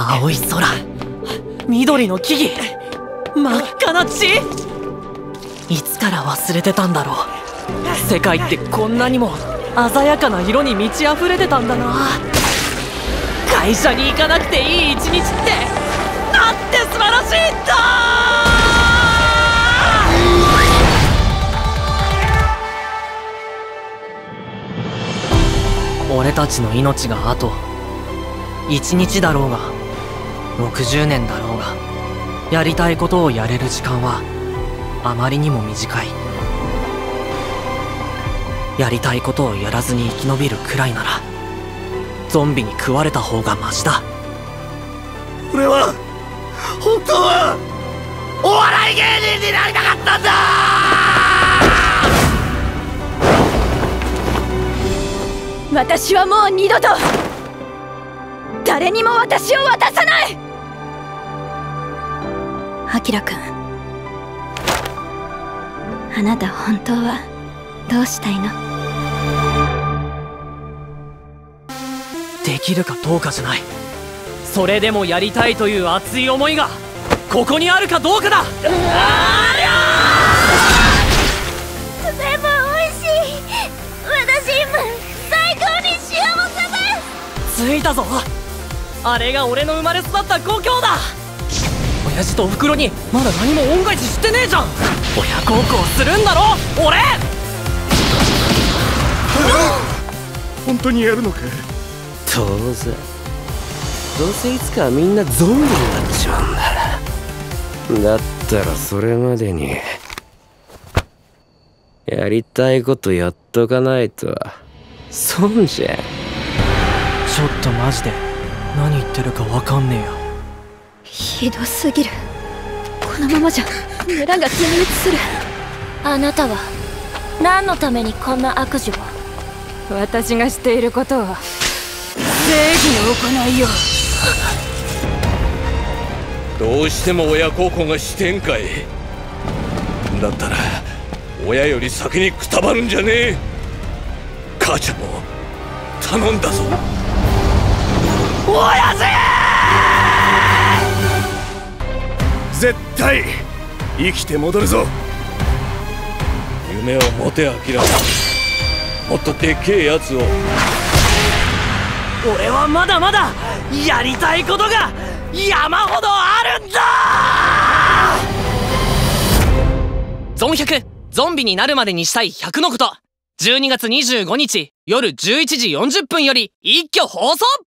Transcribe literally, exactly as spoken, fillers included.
青い空、緑の木々、真っ赤な血。いつから忘れてたんだろう。世界ってこんなにも鮮やかな色に満ち溢れてたんだな。会社に行かなくていい一日ってなんて素晴らしいんだ。俺たちの命があと一日だろうがろくじゅうねんだろうが、やりたいことをやれる時間はあまりにも短い。やりたいことをやらずに生き延びるくらいならゾンビに食われた方がマシだ。 俺は本当はお笑い芸人になりたかったんだ。 私はもう二度と誰にも私を渡さない。アキラくん、あなた本当はどうしたいの？ できるかどうかじゃない。それでもやりたいという熱い思いがここにあるかどうかだ。 全部おいしい。私今最高に幸せです。 着いたぞ。あれが俺の生まれ育った故郷だ。親父とおふくろにまだ何も恩返ししてねえじゃん。親孝行するんだろ俺。 本当にやるのか？ 当然。どうせいつかはみんなゾンビになっちまうんだ。だったらそれまでにやりたいことやっとかないと損じゃん。 ちょっとマジで何言ってるかわかんねえや。 ひどすぎる。このままじゃ村が全滅する。 あなたは何のためにこんな悪事を？ 私がしていることは正義の行いよ。 どうしても親孝行がしてんかい。だったら親より先にくたばるんじゃねえ。母ちゃんも頼んだぞ。親父！絶対生きて戻るぞ。夢を持て、アキラ。もっとでっけえやつを。 俺はまだまだやりたいことが山ほどあるんだ。ゾンひゃく、ゾンビになるまでにしたいひゃくのこと。じゅうにがつにじゅうごにち夜じゅういちじよんじゅっぷんより一挙放送。